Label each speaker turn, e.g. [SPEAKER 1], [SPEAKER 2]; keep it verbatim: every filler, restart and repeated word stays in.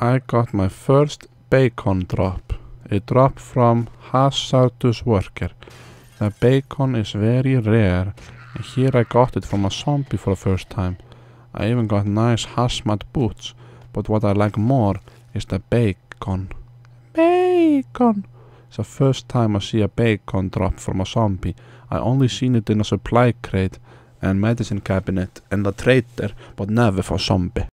[SPEAKER 1] I got my first bacon drop. A drop from hazardous worker. The bacon is very rare, and here I got it from a zombie for the first time. I even got nice hazmat boots, but what I like more is the bacon. Bacon! It's the first time I see a bacon drop from a zombie. I only seen it in a supply crate and medicine cabinet and a trader, but never for zombie.